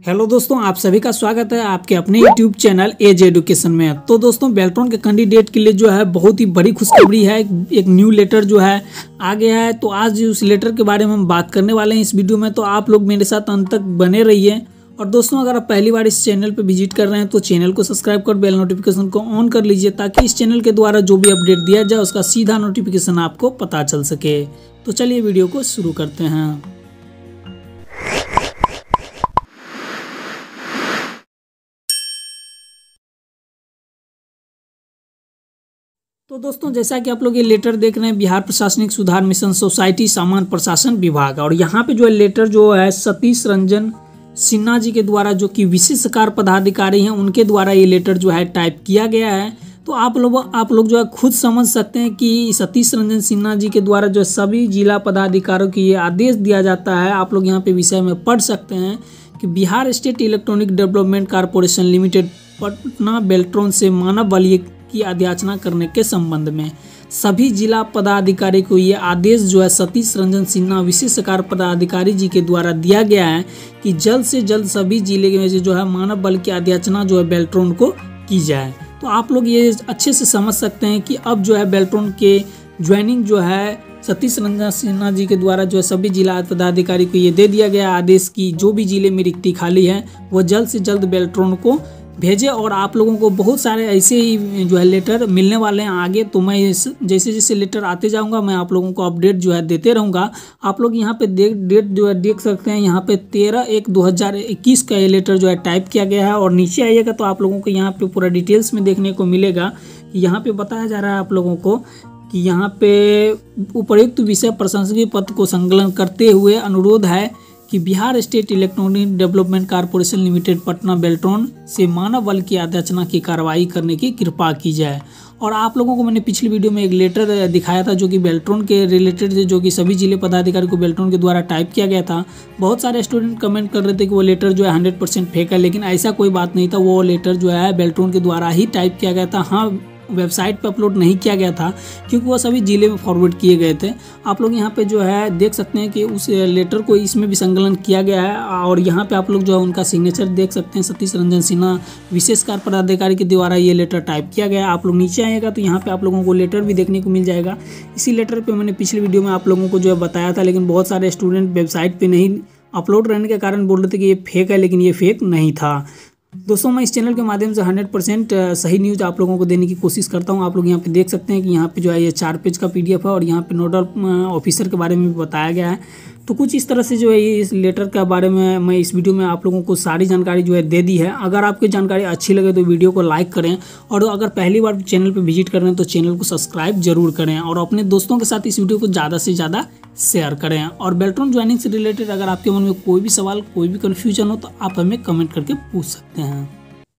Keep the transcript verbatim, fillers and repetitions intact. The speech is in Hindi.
हेलो दोस्तों, आप सभी का स्वागत है आपके अपने यूट्यूब चैनल एज एजुकेशन में। तो दोस्तों, बेल्ट्रॉन के कैंडिडेट के लिए जो है बहुत ही बड़ी खुशखबरी है। एक न्यू लेटर जो है आ गया है। तो आज उस लेटर के बारे में हम बात करने वाले हैं इस वीडियो में। तो आप लोग मेरे साथ अंत तक बने रहिए। और दोस्तों, अगर आप पहली बार इस चैनल पर विजिट कर रहे हैं तो चैनल को सब्सक्राइब कर बेल नोटिफिकेशन को ऑन कर लीजिए, ताकि इस चैनल के द्वारा जो भी अपडेट दिया जाए उसका सीधा नोटिफिकेशन आपको पता चल सके। तो चलिए वीडियो को शुरू करते हैं। तो दोस्तों, जैसा कि आप लोग ये लेटर देख रहे हैं, बिहार प्रशासनिक सुधार मिशन सोसाइटी सामान्य प्रशासन विभाग, और यहाँ पे जो है लेटर जो है सतीश रंजन सिन्हा जी के द्वारा, जो कि विशेष कार्य पदाधिकारी हैं, उनके द्वारा ये लेटर जो है टाइप किया गया है। तो आप लोग आप लोग जो है खुद समझ सकते हैं कि सतीश रंजन सिन्हा जी के द्वारा जो सभी जिला पदाधिकारियों को ये आदेश दिया जाता है। आप लोग यहाँ पे विषय में पढ़ सकते हैं कि Bihar state electronic development corporation limited Patna Beltron से मानव बलिए की अध्याचना करने के संबंध में सभी जिला पदाधिकारी को ये आदेश जो है सतीश रंजन सिन्हा विशेष कार्य पदाधिकारी जी के द्वारा दिया गया है कि जल्द से जल्द सभी जिले में जो है मानव बल की अध्याचना जो है बेल्ट्रॉन को की जाए। तो आप लोग ये अच्छे से समझ सकते हैं कि अब जो है बेल्ट्रॉन के ज्वाइनिंग जो है सतीश रंजन सिन्हा जी के द्वारा जो है सभी जिला पदाधिकारी को ये दे दिया गया आदेश की जो भी जिले में रिक्ति खाली है वो जल्द से जल्द बेल्ट्रॉन को भेजे। और आप लोगों को बहुत सारे ऐसे ही जो है लेटर मिलने वाले हैं आगे। तो मैं जैसे जैसे लेटर आते जाऊंगा मैं आप लोगों को अपडेट जो है देते रहूंगा। आप लोग यहाँ पे देख डेट जो है देख सकते हैं, यहाँ पे तेरह एक दो हज़ार इक्कीस का ये लेटर जो है टाइप किया गया है। और नीचे आइएगा तो आप लोगों को यहाँ पे पूरा डिटेल्स में देखने को मिलेगा कि यहाँ पे बताया जा रहा है आप लोगों को कि यहाँ पे उपयुक्त विषय प्रशंसकीय पत्र को संकलन करते हुए अनुरोध है कि Bihar state electronic development corporation limited Patna Beltron से मानव बल की अध्याचना की कार्रवाई करने की कृपा की जाए। और आप लोगों को मैंने पिछली वीडियो में एक लेटर दिखाया था जो कि बेल्ट्रॉन के रिलेटेड थे, जो कि सभी जिले पदाधिकारी को बेल्ट्रॉन के द्वारा टाइप किया गया था। बहुत सारे स्टूडेंट कमेंट कर रहे थे कि वो लेटर जो है हंड्रेड परसेंट फेक है, लेकिन ऐसा कोई बात नहीं था। वो लेटर जो है बेल्ट्रॉन के द्वारा ही टाइप किया गया था। हाँ, वेबसाइट पर अपलोड नहीं किया गया था क्योंकि वो सभी जिले में फॉरवर्ड किए गए थे। आप लोग यहाँ पे जो है देख सकते हैं कि उस लेटर को इसमें भी संकलन किया गया है। और यहाँ पे आप लोग जो है उनका सिग्नेचर देख सकते हैं, सतीश रंजन सिन्हा विशेष कार्य पदाधिकारी के द्वारा ये लेटर टाइप किया गया है। आप लोग नीचे आएगा तो यहाँ पे आप लोगों को लेटर भी देखने को मिल जाएगा। इसी लेटर पर मैंने पिछले वीडियो में आप लोगों को जो है बताया था, लेकिन बहुत सारे स्टूडेंट वेबसाइट पर नहीं अपलोड रहने के कारण बोल रहे थे कि ये फेक है, लेकिन ये फेक नहीं था। दोस्तों, मैं इस चैनल के माध्यम से हंड्रेड परसेंट सही न्यूज़ आप लोगों को देने की कोशिश करता हूं। आप लोग यहां पे देख सकते हैं कि यहां पे जो है ये चार पेज का पीडीएफ है और यहां पे नोडल ऑफिसर के बारे में भी बताया गया है। तो कुछ इस तरह से जो है इस लेटर के बारे में मैं इस वीडियो में आप लोगों को सारी जानकारी जो है दे दी है। अगर आपको जानकारी अच्छी लगे तो वीडियो को लाइक करें, और अगर पहली बार चैनल पर विजिट कर रहे हैं तो चैनल को सब्सक्राइब जरूर करें, और अपने दोस्तों के साथ इस वीडियो को ज़्यादा से ज़्यादा शेयर करें। और बेल्ट्रॉन ज्वाइनिंग से रिलेटेड अगर आपके मन में कोई भी सवाल कोई भी कन्फ्यूजन हो तो आप हमें कमेंट करके पूछ सकते हैं।